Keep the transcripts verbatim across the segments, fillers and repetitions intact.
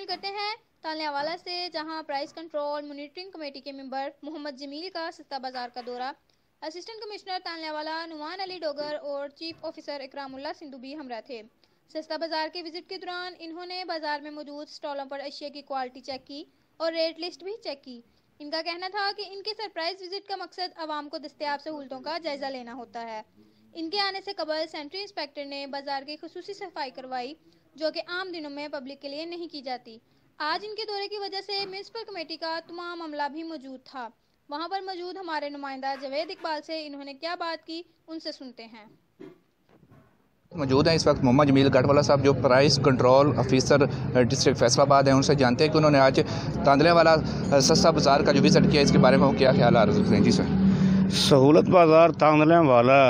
करते हैं तालियावाला से, जहां प्राइस कंट्रोल मॉनिटरिंग कमेटी के मेंबर मोहम्मद जमील का सस्ता बाजार का दौरा। असिस्टेंट कमिश्नर तालियावाला नुमान अली डोगर और चीफ ऑफिसर इकरामुल्लाह सिंधु भी हमरा थे। सस्ता बाजार के विजिट के दौरान इन्होंने बाजार में मौजूद स्टॉलों पर अशिया की क्वालिटी चेक की और रेट लिस्ट भी चेक की। इनका कहना था कि इनके सरप्राइज विजिट का मकसद आवाम को दस्तयाब सहूलतों का जायजा लेना होता है। इनके आने से कबल सेंट्री इंस्पेक्टर ने बाजार की खुसूसी सफाई करवाई, जो कि आम दिनों में पब्लिक के लिए नहीं की जाती। आज इनके दौरे की वजह से म्युनिसिपल कमेटी का तमाम अमला भी मौजूद था। वहां पर मौजूद हमारे नुमाइंदा जवेद इकबाल से इन्होंने क्या बात की, उनसे सुनते हैं। मौजूद हैं इस वक्त मोहम्मद जमील गढ़वाला साहब, जो price control officer district Faisalabad हैं। उनसे जानते हैं कि उन्होंने आज तांदलेवाला सस्ता बाज़ार का जो विजिट किया, इसके बारे में वो क्या ख्याल आ रहे हैं। जी सर, सहूलत बाज़ार तांदलेवाला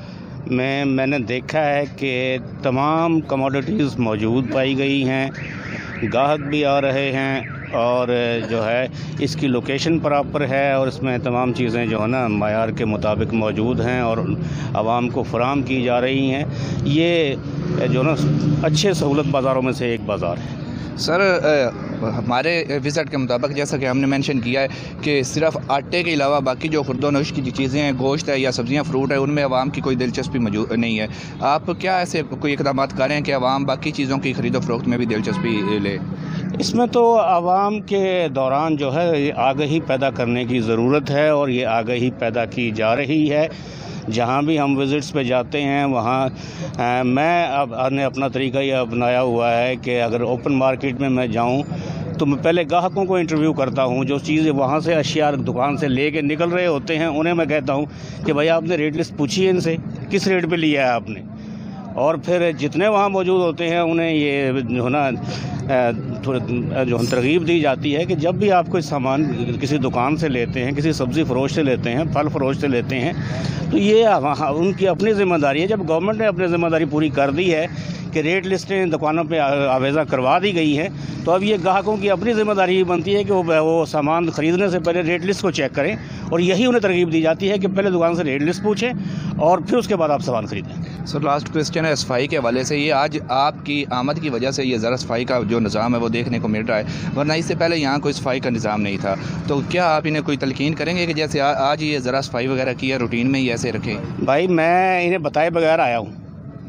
में मैंने देखा है कि तमाम कमोडिटीज़ मौजूद पाई गई हैं, गाहक भी आ रहे हैं और जो है इसकी लोकेशन प्रॉपर है और इसमें तमाम चीज़ें जो है ना मायार के मुताबिक मौजूद हैं और आवाम को फराहम की जा रही हैं। ये जो ना अच्छे सहूलत बाज़ारों में से एक बाज़ार है। सर, हमारे विज़िट के मुताबिक जैसा कि हमने मेंशन किया है कि सिर्फ आटे के अलावा बाकी जो खुर्दोनोश की चीज़ें हैं, गोश्त है या सब्ज़ियाँ फ्रूट है, उनमें आवाम की कोई दिलचस्पी मौजूद नहीं है। आप क्या ऐसे कोई इक़दाम कर रहे हैं कि आवाम बाकी चीज़ों की खरीदो फरोख्त में भी दिलचस्पी ले? इसमें तो आवाम के दौरान जो है आगाही पैदा करने की ज़रूरत है और ये आगाही पैदा की जा रही है। जहाँ भी हम विज़िट्स पे जाते हैं वहाँ आ, मैं अब ने अपना तरीका ये अपनाया हुआ है कि अगर ओपन मार्केट में मैं जाऊँ तो मैं पहले ग्राहकों को इंटरव्यू करता हूँ। जो चीज़ें वहाँ से अशिया दुकान से ले के निकल रहे होते हैं उन्हें मैं कहता हूँ कि भाई आपने रेट लिस्ट पूछी है इनसे, किस रेट पे लिया है आपने। और फिर जितने वहाँ मौजूद होते हैं उन्हें ये जो है ना थोड़ा जो तरगीब दी जाती है कि जब भी आप कोई सामान किसी दुकान से लेते हैं, किसी सब्ज़ी फरोश से लेते हैं, फल फरोश से लेते हैं, तो ये वहाँ उनकी अपनी ज़िम्मेदारी है। जब गवर्नमेंट ने अपनी ज़िम्मेदारी पूरी कर दी है कि रेट लिस्टें दुकानों पे आवेज़ा करवा दी गई हैं, तो अब ये ग्राहकों की अपनी ज़िम्मेदारी बनती है कि वो वो सामान ख़रीदने से पहले रेट लिस्ट को चेक करें और यही उन्हें तरगीब दी जाती है कि पहले दुकान से रेट लिस्ट पूछें और फिर उसके बाद आप सामान ख़रीदें। सर, लास्ट क्वेश्चन है सफाई के हवाले से। ये आज आपकी आमद की वजह से ये ज़रा सफाई का जो निज़ाम है वो देखने को मिल रहा है, वरना इससे पहले यहाँ कोई सफाई का निज़ाम नहीं था। तो क्या आप इन्हें कोई तलकीन करेंगे कि जैसे आ, आज ये ज़रा सफाई वगैरह की है, रूटीन में ही ऐसे रखें? भाई मैं इन्हें बताए बगैर आया हूँ,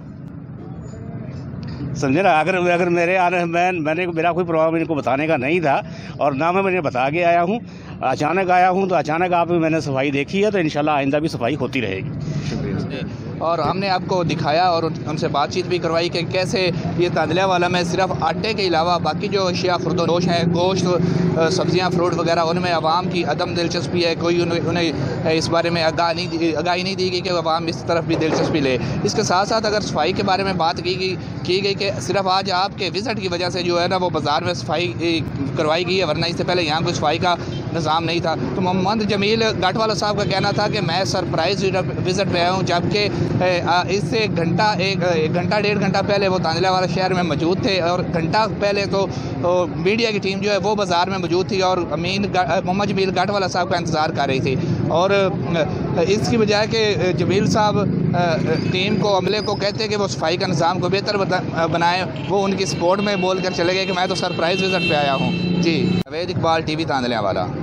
समझे ना। अगर अगर मेरे आने मैं मैंने मेरा कोई प्रोग्राम इनको बताने का नहीं था और ना मैं मैंने बता के आया हूँ, अचानक आया हूँ तो अचानक आप मैंने सफाई देखी है, तो इंशाल्लाह आइंदा भी सफाई होती रहेगी। शुक्रिया। और हमने आपको दिखाया और उनसे बातचीत भी करवाई कि कैसे ये तांदलेवाला में सिर्फ आटे के अलावा बाकी जो अशिया खुर्दोनोश हैं, गोश्त, सब्ज़ियाँ, फ्रूट वगैरह, उनमें आवाम की अदम दिलचस्पी है। कोई उन्हें, उन्हें इस बारे में आगाह नहीं आगाही नहीं दी गई कि आवाम इस तरफ भी दिलचस्पी ले। इसके साथ साथ अगर सफाई के बारे में बात की गई की गई कि सिर्फ आज आपके विज़िट की वजह से जो है ना वो बाज़ार में सफाई करवाई गई है, वरना इससे पहले यहाँ कोई सफाई का निज़ाम नहीं था। तो मोहम्मद जमील गढ़वाला साहब का कहना था कि मैं सरप्राइज़ विज़िट पे आया हूँ, जबकि इससे घंटा एक घंटा डेढ़ घंटा पहले वो तांदलेवाला शहर में मौजूद थे और घंटा पहले तो, तो मीडिया की टीम जो है वो बाज़ार में मौजूद थी और अमीन मोहम्मद जमील गढ़वाला साहब का इंतज़ार कर रही थी। और इसकी बजाय कि जमील साहब टीम को, अमले को कहते कि वो सफाई का निज़ाम को बेहतर बनाए, वो उनकी सपोर्ट में बोल कर चले गए कि मैं तो सरप्राइज़ विज़िट पे आया हूँ। जी, जवेद इकबाल, टी वी तांदलेवाला।